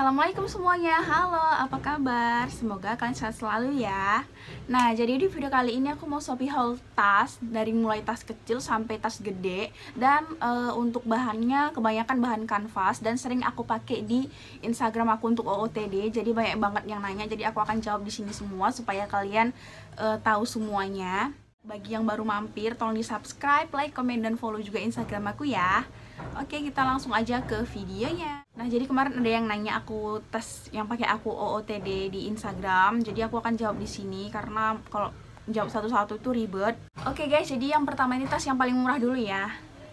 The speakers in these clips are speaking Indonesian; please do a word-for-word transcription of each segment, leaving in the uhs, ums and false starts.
Assalamualaikum semuanya, halo, apa kabar? Semoga kalian sehat selalu ya. Nah, jadi di video kali ini aku mau Shopee haul tas, dari mulai tas kecil sampai tas gede. Dan e, untuk bahannya kebanyakan bahan kanvas dan sering aku pakai di Instagram aku untuk O O T D. Jadi banyak banget yang nanya, jadi aku akan jawab di sini semua supaya kalian e, tahu semuanya. Bagi yang baru mampir, tolong di subscribe, like, komen, dan follow juga Instagram aku ya. Oke, kita langsung aja ke videonya. Nah, jadi kemarin ada yang nanya aku tas yang pakai aku O O T D di Instagram. Jadi aku akan jawab di sini karena kalau jawab satu-satu itu ribet. Oke guys, jadi yang pertama ini tas yang paling murah dulu ya.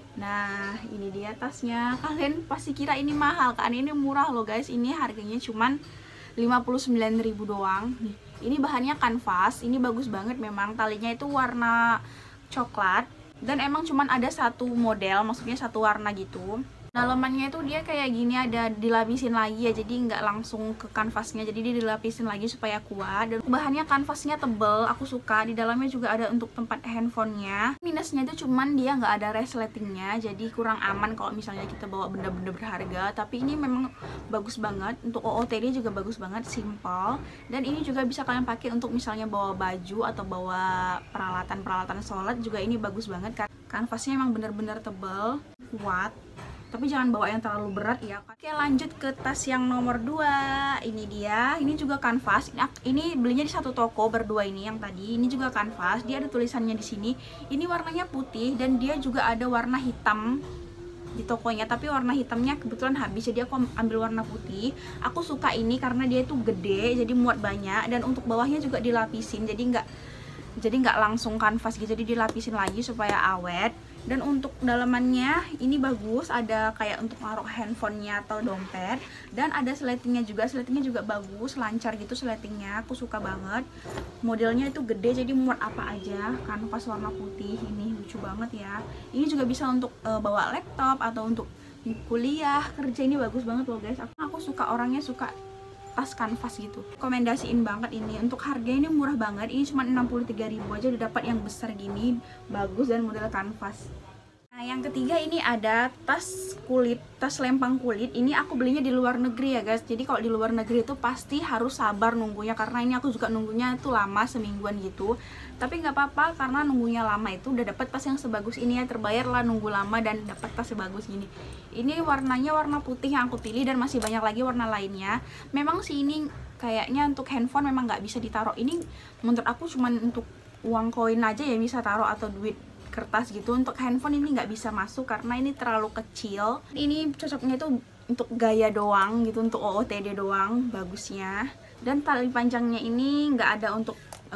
Nah, ini dia tasnya. Kalian pasti kira ini mahal kan? Ini murah loh guys. Ini harganya cuman lima puluh sembilan ribu doang. Nih, ini bahannya kanvas. Ini bagus banget memang. Talinya itu warna coklat. Dan emang cuman ada satu model, maksudnya satu warna gitu. Dalamannya itu dia kayak gini, ada dilapisin lagi ya, jadi nggak langsung ke kanvasnya, jadi dia dilapisin lagi supaya kuat. Dan bahannya kanvasnya tebel, aku suka. Di dalamnya juga ada untuk tempat handphonenya. Minusnya itu cuman dia nggak ada resletingnya, jadi kurang aman kalau misalnya kita bawa benda-benda berharga. Tapi ini memang bagus banget, untuk O O T D juga bagus banget, simple. Dan ini juga bisa kalian pakai untuk misalnya bawa baju atau bawa peralatan-peralatan sholat juga, ini bagus banget kan. Kanvasnya emang bener-bener tebel, kuat. Tapi jangan bawa yang terlalu berat ya. Oke, lanjut ke tas yang nomor dua. Ini dia, ini juga kanvas. Ini belinya di satu toko berdua ini yang tadi. Ini juga kanvas. Dia ada tulisannya di sini. Ini warnanya putih dan dia juga ada warna hitam di tokonya. Tapi warna hitamnya kebetulan habis, jadi aku ambil warna putih. Aku suka ini karena dia itu gede, jadi muat banyak. Dan untuk bawahnya juga dilapisin, jadi nggak jadi nggak langsung kanvas gitu. Jadi dilapisin lagi supaya awet. Dan untuk dalamannya ini bagus, ada kayak untuk naruh handphonenya atau dompet. Dan ada sletingnya juga, sletingnya juga bagus, lancar gitu sletingnya, aku suka banget. Modelnya itu gede, jadi muat apa aja. Kanvas warna putih, ini lucu banget ya. Ini juga bisa untuk uh, bawa laptop atau untuk kuliah, kerja, ini bagus banget loh guys. Aku, aku suka, orangnya suka tas kanvas gitu. Rekomendasiin banget ini. Untuk harganya ini murah banget. Ini cuma enam puluh tiga ribu aja udah dapat yang besar gini, bagus dan model kanvas. Nah, yang ketiga ini ada tas kulit, tas lempang kulit. Ini aku belinya di luar negeri ya guys. Jadi kalau di luar negeri itu pasti harus sabar nunggunya, karena ini aku juga nunggunya itu lama, semingguan gitu. Tapi nggak apa-apa, karena nunggunya lama itu udah dapat tas yang sebagus ini ya. Terbayar lah nunggu lama dan dapat tas sebagus ini. Ini warnanya warna putih yang aku pilih, dan masih banyak lagi warna lainnya. Memang sih ini kayaknya untuk handphone memang nggak bisa ditaruh. Ini menurut aku cuman untuk uang koin aja ya bisa taruh, atau duit kertas gitu. Untuk handphone ini nggak bisa masuk karena ini terlalu kecil. Ini cocoknya itu untuk gaya doang gitu, untuk O O T D doang bagusnya. Dan tali panjangnya ini nggak ada untuk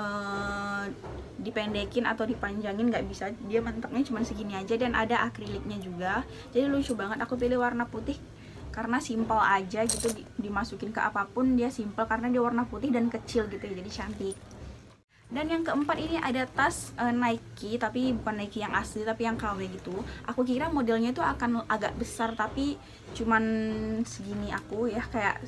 uh, dipendekin atau dipanjangin, nggak bisa. Dia menteknya cuma segini aja, dan ada akriliknya juga. Jadi lucu banget. Aku pilih warna putih karena simple aja gitu, dimasukin ke apapun dia simple karena dia warna putih dan kecil gitu, jadi cantik. Dan yang keempat ini ada tas uh, Nike, tapi bukan Nike yang asli, tapi yang K W gitu. Aku kira modelnya itu akan agak besar, tapi cuman segini aku ya, kayak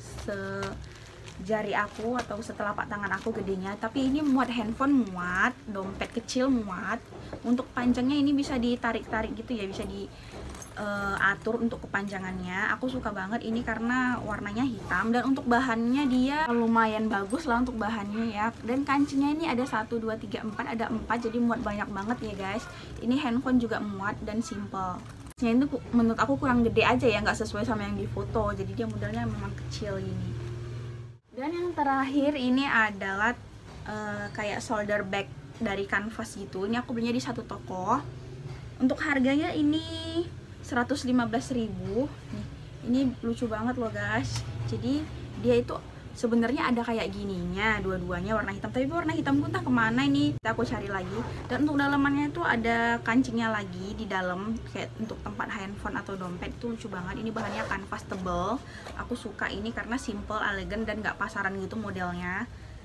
sejari aku atau setelapak tangan aku gedenya. Tapi ini muat handphone, muat dompet kecil, muat. Untuk panjangnya ini bisa ditarik-tarik gitu ya, bisa di Uh, atur untuk kepanjangannya. Aku suka banget ini karena warnanya hitam, dan untuk bahannya dia lumayan bagus lah untuk bahannya ya. Dan kancingnya ini ada satu, dua, tiga, empat, ada empat, jadi muat banyak banget ya guys. Ini handphone juga muat dan simple. Ini tuh menurut aku kurang gede aja ya, nggak sesuai sama yang di foto, jadi dia modelnya memang kecil ini. Dan yang terakhir ini adalah uh, kayak shoulder bag dari kanvas gitu. Ini aku belinya di satu toko. Untuk harganya ini seratus lima belas ribu. Nih, ini lucu banget loh guys. Jadi dia itu sebenarnya ada kayak gininya, dua-duanya warna hitam, tapi warna hitam entah kemana ini, aku cari lagi. Dan untuk dalamannya itu ada kancingnya lagi di dalam, kayak untuk tempat handphone atau dompet. Itu lucu banget. Ini bahannya kanvas tebel. Aku suka ini karena simple, elegan, dan nggak pasaran gitu modelnya.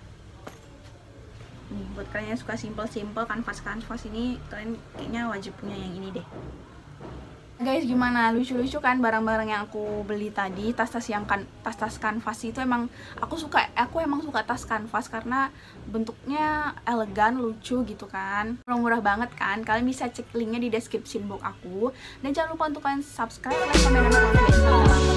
Nih, buat kalian yang suka simple-simple kanvas-kanvas ini, kalian kayaknya wajib punya yang ini deh. Guys, gimana, lucu-lucu kan barang-barang yang aku beli tadi, tas-tas yang kan tas-tas kanvas itu. Emang aku suka, aku emang suka tas kanvas karena bentuknya elegan, lucu gitu kan, murah banget kan. Kalian bisa cek linknya di description box aku. Dan jangan lupa untuk kalian subscribe, like, komen, dan komen.